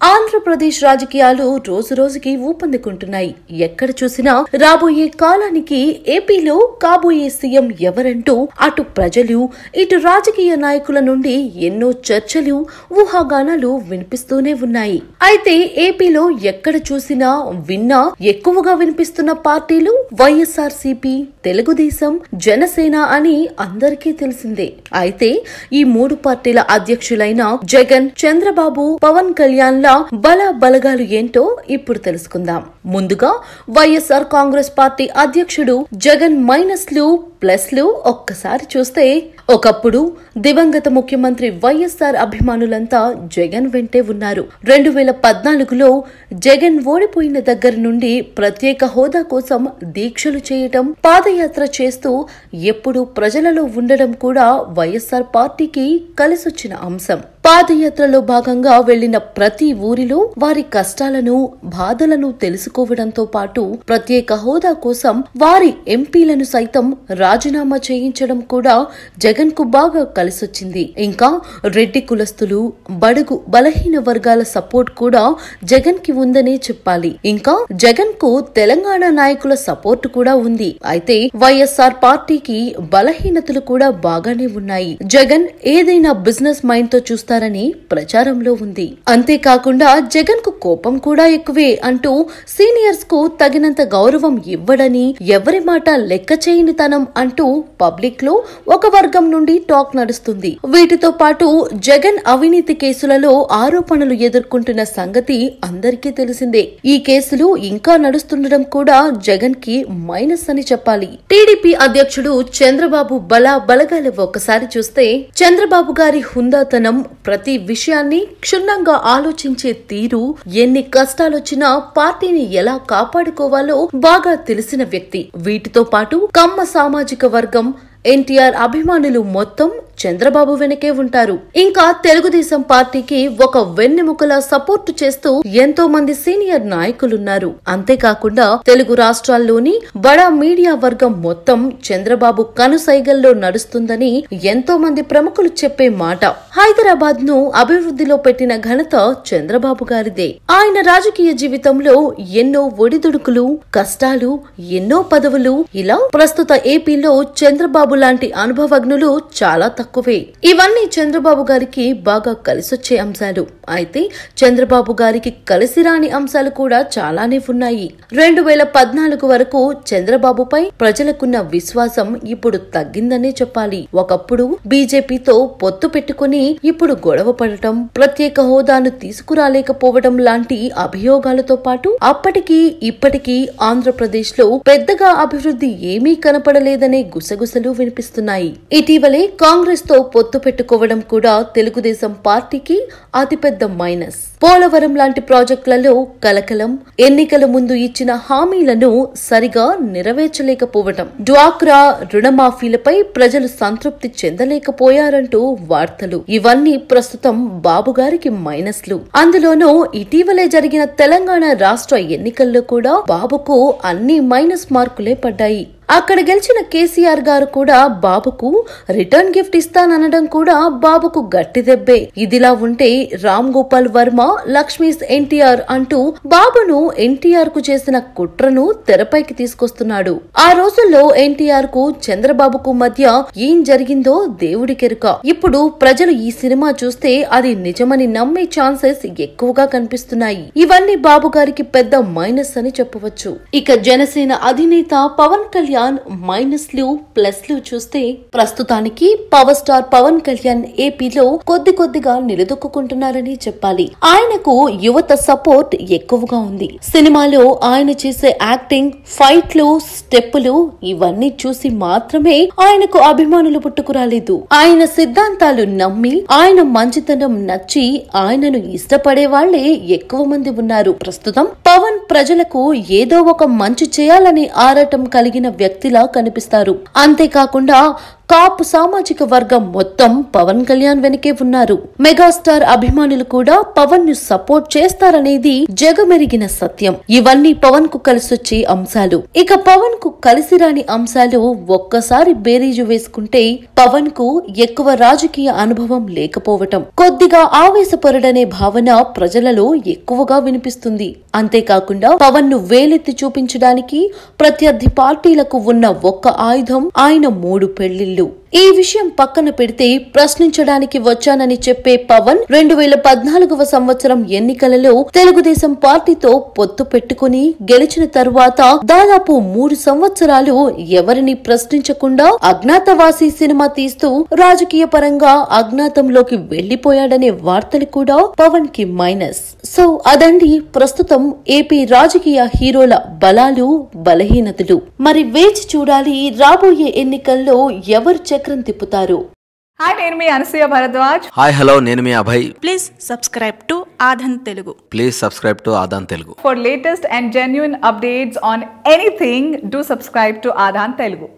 ఆంధ్ర ప్రదేశ్ రాజకీయాలు రోజు రోజుకి ఊపందుకుంటున్నాయి. ఎక్కడ చూసినా రాబోయే కాలానికి ఏపీలో కాబోయే సీఎం ఎవరంటూ అటు ప్రజలు ఇటు రాజకీయ నాయకుల నుండి ఎన్నో చర్చలు ఊహాగానాలు వినిపిస్తూనే ఉన్నాయి. అయితే ఏపీలో ఎక్కడ చూసినా విన్నా ఎక్కువగా వినిపిస్తున్న పార్టీలు వైఎస్ఆర్సీపీ, తెలుగుదేశం, జనసేన అని అందరికీ తెలిసిందే. అయితే ఈ మూడు పార్టీల అధ్యక్షులైన జగన్, చంద్రబాబు, పవన్ కళ్యాణ్ బలగాలు ఏంటో ఇప్పుడు తెలుసుకుందాం. ముందుగా వైఎస్ఆర్ కాంగ్రెస్ పార్టీ అధ్యక్షుడు జగన్ మైనస్లు ప్లస్లు ఒక్కసారి చూస్తే, ఒకప్పుడు దివంగత ముఖ్యమంత్రి వైఎస్ఆర్ అభిమానులంతా జగన్ వెంటే ఉన్నారు. 2014లో జగన్ ఓడిపోయిన దగ్గర నుండి ప్రత్యేక హోదా కోసం దీక్షలు చేయటం, పాదయాత్ర చేస్తూ ఎప్పుడూ ప్రజలలో ఉండడం కూడా వైఎస్ఆర్ పార్టీకి కలిసొచ్చిన అంశం. పాదయాత్రలో భాగంగా వెళ్లిన ప్రతి ఊరిలో వారి కష్టాలను, బాధలను తెలుసుకోవడంతో పాటు ప్రత్యేక హోదా కోసం వారి ఎంపీలను సైతం రాజీనామా చేయించడం కూడా జగన్ కు బాగా కలిసొచ్చింది. ఇంకా రెడ్డి కులస్తులు, బడుగు బలహీన వర్గాల సపోర్ట్ కూడా జగన్ కి ఉందనే చెప్పాలి. ఇంకా జగన్ కు తెలంగాణ నాయకుల సపోర్ట్ కూడా ఉంది. అయితే వైఎస్ఆర్ పార్టీకి బలహీనతలు కూడా బాగానే ఉన్నాయి. జగన్ ఏదైనా బిజినెస్ మైండ్ తో చూస్తారని ప్రచారంలో ఉంది. అంతేకాకుండా జగన్ కు కోపం కూడా ఎక్కువే అంటూ సీనియర్స్ కు తగినంత గౌరవం ఇవ్వడని, ఎవరి మాట లెక్క చేయని తనం అంటూ పబ్లిక్ లో ఒక వర్గం నుండి టాక్ నడుస్తుంది. వీటితో పాటు జగన్ అవినీతి కేసులలో ఆరోపణలు ఎదుర్కొంటున్న సంగతి అందరికీ తెలిసిందే. ఈ కేసులు ఇంకా నడుస్తుండడం కూడా జగన్ కి మైనస్ అని చెప్పాలి. టీడీపీ అధ్యక్షుడు చంద్రబాబు బలగాలు ఒక్కసారి చూస్తే, చంద్రబాబు గారి హుందాతనం, ప్రతి విషయాన్ని క్షుణ్ణంగా ఆలోచించే తీరు, ఎన్ని కష్టాలొచ్చినా పార్టీని ఎలా కాపాడుకోవాలో బాగా తెలిసిన వ్యక్తి. వీటితో పాటు కమ్మ సామాజిక వర్గం, ఎన్టీఆర్ అభిమానులు మొత్తం చంద్రబాబు వెనకే ఉంటారు. ఇంకా తెలుగుదేశం పార్టీకి ఒక వెన్నెముకలా సపోర్ట్ చేస్తూ ఎంతో మంది సీనియర్ నాయకులున్నారు. అంతేకాకుండా తెలుగు రాష్ట్రాల్లోని బడా మీడియా వర్గం మొత్తం చంద్రబాబు కనుసైగల్లో నడుస్తుందని ఎంతో మంది ప్రముఖులు చెప్పే మాట. హైదరాబాద్ ను అభివృద్ధిలో పెట్టిన ఘనత చంద్రబాబు గారిదే. ఆయన రాజకీయ జీవితంలో ఎన్నో ఒడిదుడుకులు, కష్టాలు, ఎన్నో పదవులు, ఇలా ప్రస్తుత ఏపీలో చంద్రబాబు లాంటి అనుభవజ్ఞులు చాలా తక్కువే. ఇవన్నీ చంద్రబాబు గారికి బాగా కలిసొచ్చే అంశాలు. అయితే చంద్రబాబు గారికి కలిసి రాని అంశాలు కూడా చాలానే ఉన్నాయి. 2014 వరకు చంద్రబాబుపై ప్రజలకున్న విశ్వాసం ఇప్పుడు తగ్గిందనే చెప్పాలి. ఒకప్పుడు బీజేపీతో పొత్తు పెట్టుకుని ఇప్పుడు గొడవ పడటం, ప్రత్యేక హోదాను తీసుకురాలేకపోవడం లాంటి అభియోగాలతో పాటు అప్పటికి ఇప్పటికీ ఆంధ్రప్రదేశ్ లో పెద్దగా అభివృద్ధి ఏమీ కనపడలేదనే గుసగుసలు వినిపిస్తున్నాయి. ఇటీవలే కాంగ్రెస్ తో పొత్తు పెట్టుకోవడం కూడా తెలుగుదేశం పార్టీకి అతిపెద్ద మైనస్. పోలవరం లాంటి ప్రాజెక్టులలో కలకలం, ఎన్నికల ముందు ఇచ్చిన హామీలను సరిగా నెరవేర్చలేకపోవడం, డ్వాక్రా రుణమాఫీలపై ప్రజలు సంతృప్తి చెందలేకపోయారంటూ వార్తలు. ఇవన్నీ ప్రస్తుతం బాబు గారికి మైనస్లు. అందులోనూ ఇటీవలే జరిగిన తెలంగాణ రాష్ట్ర ఎన్నికల్లో కూడా బాబుకు అన్ని మైనస్ మార్కులే పడ్డాయి. అక్కడ గెలిచిన కేసీఆర్ గారు కూడా బాబుకు రిటర్న్ గిఫ్ట్ ఇస్తాననడం కూడా బాబుకు గట్టి దెబ్బే. ఇదిలా ఉంటే రామ్ గోపాల్ వర్మ, లక్ష్మీస్ ఎన్టీఆర్ అంటూ బాబును ఎన్టీఆర్ కు చేసిన కుట్రను తెరపైకి తీసుకొస్తున్నాడు. ఆ రోజుల్లో ఎన్టీఆర్ కు చంద్రబాబుకు మధ్య ఏం జరిగిందో దేవుడికెరుక. ఇప్పుడు ప్రజలు ఈ సినిమా చూస్తే అది నిజమని నమ్మే ఛాన్సెస్ ఎక్కువగా కనిపిస్తున్నాయి. ఇవన్నీ బాబు గారికి పెద్ద మైనస్ అని చెప్పవచ్చు. ఇక జనసేన అధినేత పవన్ కళ్యాణ్ మైనస్లు ప్లస్లు చూస్తే, ప్రస్తుతానికి పవర్ స్టార్ పవన్ కళ్యాణ్ ఏపీలో కొద్దిగా నిలదొక్కుంటున్నారని చెప్పాలి. ఆయనకు యువత సపోర్ట్ ఎక్కువగా ఉంది. సినిమాలో ఆయన చేసే యాక్టింగ్, ఫైట్లు, స్టెప్పులు ఇవన్నీ చూసి మాత్రమే ఆయనకు అభిమానులు పుట్టుకురాలేదు. ఆయన సిద్ధాంతాలు నమ్మి, ఆయన మంచితనం నచ్చి ఆయనను ఇష్టపడే వాళ్లే ఎక్కువ మంది ఉన్నారు. ప్రస్తుతం పవన్ ప్రజలకు ఏదో ఒక మంచి చేయాలని ఆరాటం కలిగిన వ్యక్తిలా కనిపిస్తారు. అంతేకాకుండా కాపు సామాజిక వర్గం మొత్తం పవన్ కళ్యాణ్ వెనకే ఉన్నారు. మెగాస్టార్ అభిమానులు కూడా పవన్ ను సపోర్ట్ చేస్తారనేది జగమెరిగిన సత్యం. ఇవన్నీ పవన్ కు కలిసొచ్చే అంశాలు. ఇక పవన్ కు కలిసి రాని అంశాలు ఒక్కసారి బేరీజు వేసుకుంటే పవన్ కు ఎక్కువ రాజకీయ అనుభవం లేకపోవటం, కొద్దిగా ఆవేశపరుడనే భావన ప్రజలలో ఎక్కువగా వినిపిస్తుంది. అంతేకాకుండా పవన్ ను వేలెత్తి చూపించడానికి ప్రత్యర్థి పార్టీలకు ఉన్న ఒక్క ఆయుధం ఆయన 3 పెళ్లిళ్లు. ఈ విషయం పక్కన పెడితే ప్రశ్నించడానికి వచ్చానని చెప్పే పవన్ 2014వ సంవత్సరం ఎన్నికలలో తెలుగుదేశం పార్టీతో పొత్తు పెట్టుకుని గెలిచిన తరువాత దాదాపు 3 సంవత్సరాలు ఎవరిని ప్రశ్నించకుండా అజ్ఞాతవాసి సినిమా తీస్తూ రాజకీయ పరంగా అజ్ఞాతంలోకి వెళ్లిపోయాడనే వార్తలు కూడా పవన్ కి మైనస్. సో అదండి ప్రస్తుతం ఏపీ రాజకీయ హీరోల బలాలు బలహీనతలు. మరి వేచి చూడాలి రాబోయే ఎన్నికల్లో ఎవరు చక్రం తిప్పుతారు. హాయ్, నేను మీ అనసూయ భరద్వాజ్. హాయ్, హలో, నేను మీ Abhay. Please subscribe to Aadhan Telugu. Please subscribe to Aadhan Telugu. For latest and genuine updates on anything, do subscribe to Aadhan Telugu.